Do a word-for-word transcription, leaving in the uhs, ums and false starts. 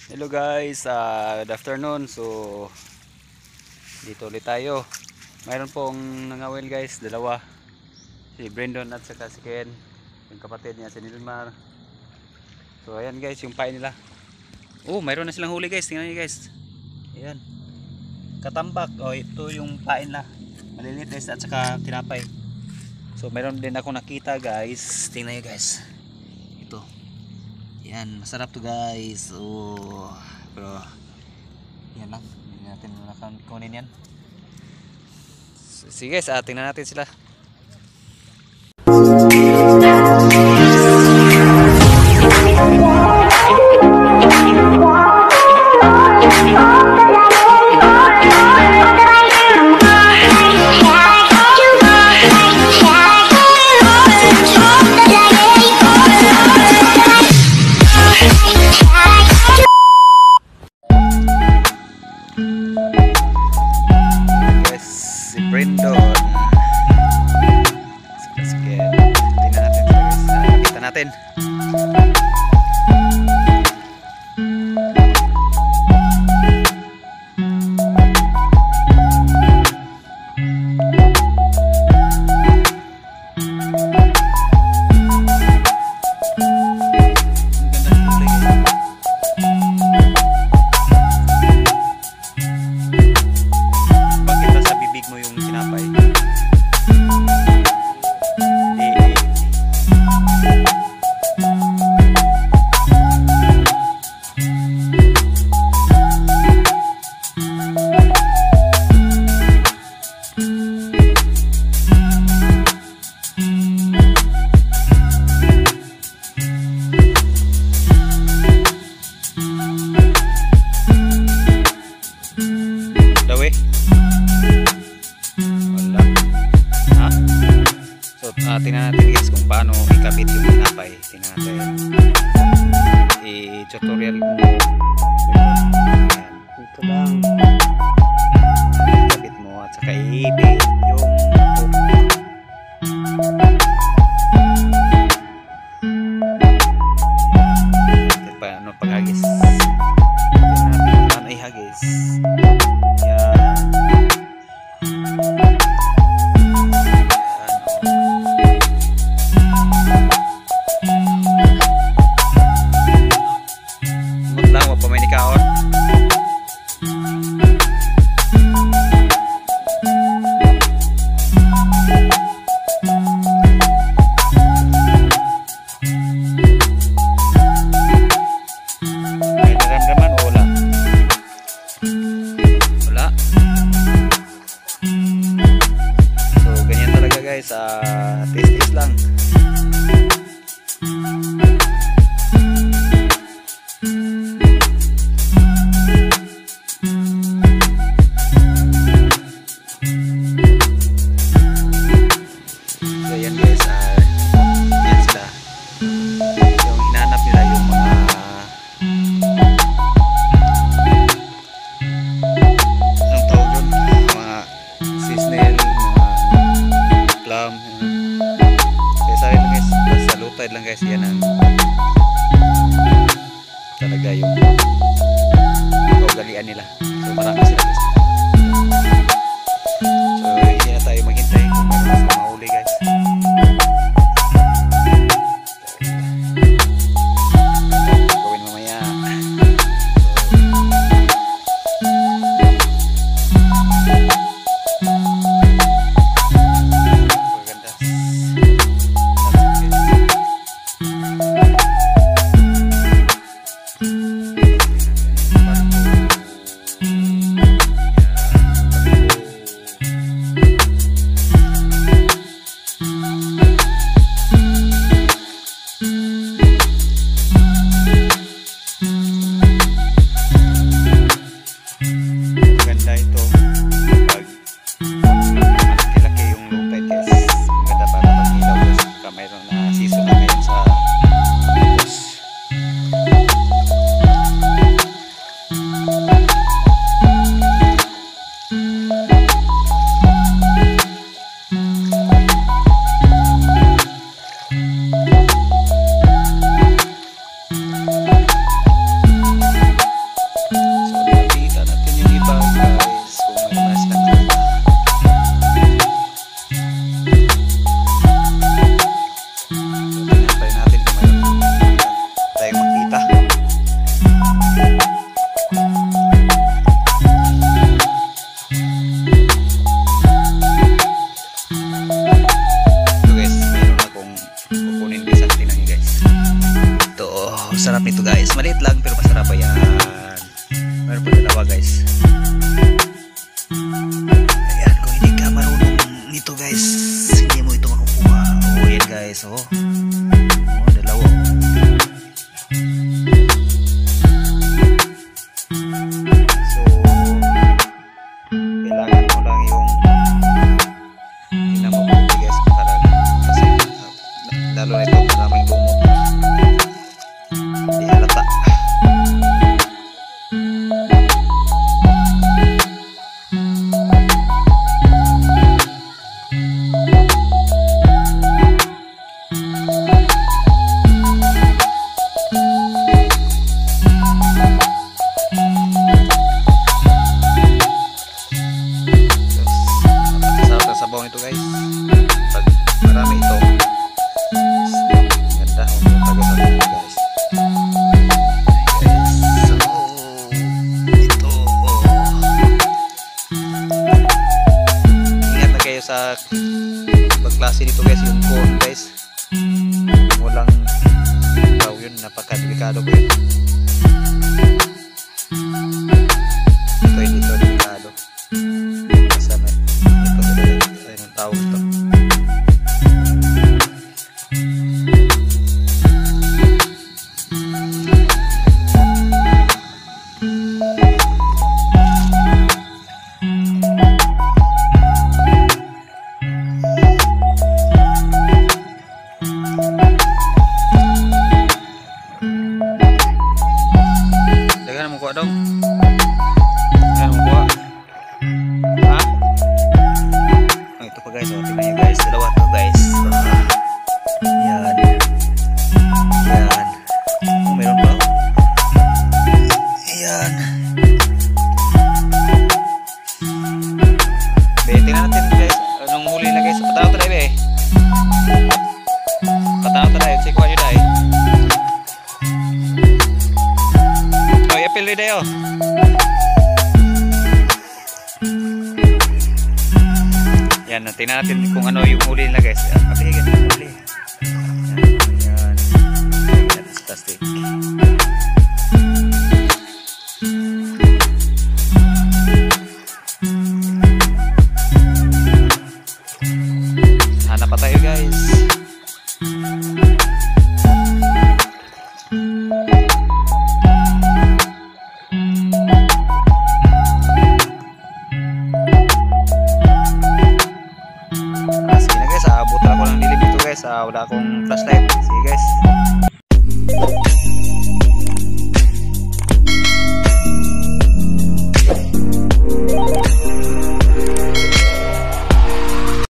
Hello guys, uh, good afternoon. So dito ulit tayo. Mayroon pong nangawil guys, dalawa. Si Brandon at saka si Ken, yung kapatid niya si Nilmar. So ayan guys, yung pain nila. Oh, mayroon na silang huli guys. Tingnan niyo guys. Ayan. Katambak. Oh, ito yung pain na. Maliliit guys at saka tinapay. So mayroon din ako nakita guys. Tingnan niyo guys. Ito. Yan, masarap to guys. Oh, pero yan lang, hindi natin kunin yan. So, sige guys, ah, tingnan natin sila. Brandon. Sige, tingnan natin sila guys. Nakita natin. Uh, tingnan natin guys kung paano ikabit yung tinapay. Tingnan natin i-tutorial mo. Ito lang ikabit mo at saka i-ibig yung hook. Paano paghagis. Tingnan natin kung paano ihagis. Yan. Guys, uh, taste lang. So yan guys, uh, yan sila. Yung hinanap nila yung mga ang tawag yun, mga seasonal, plum. Kaya sa lang guys, basta lutad lang guys, yan ang talaga yung kaugalian nila. So marami sila guys. So hindi na tayo maghintay kung meron sa mahuli guys. Gawin mamaya. guys, maliit lang pero masarap pa yan. Meron pa dalawa guys. Ayan, kung hindi ka marunong nito guys, hindi mo ito makukuha. Oh yan guys, oh, oh dalawa. So kailangan mo lang yung tingnan mo mabuti guys, parang kasi lalo na ito maraming lumot. Di halata. Masarap ang sabaw nito guys. Pag marami ito, ganda ang tagasan nito guys. Sa pagklase nito guys, yung corn guys, walang tao yun, napaka-delikado po yun. Ito ay dito delikado kasama ito, ayun ang tao ito. Kuha dong. Ayan mo kuha. Ha? Oh, ito pa guys. Oh, tingnan nyo guys. Dalawa to guys. Ah. Ayan. Ayan. Oh, meron pa. Ayan. Be, tingnan natin guys. Anong huli na guys. Patanaw tayo be. Patanaw tayo. Sige kuha nyo tayo. Pilih deh yo. Yan, tingnan natin kung ano yung huli nila guys. Yan, mabigyan ng huli. Yan, yan, fantastic. Hanap pa tayo guys. Abot ako ng dilim ito guys, ah, wala akong flashlight. Sige guys.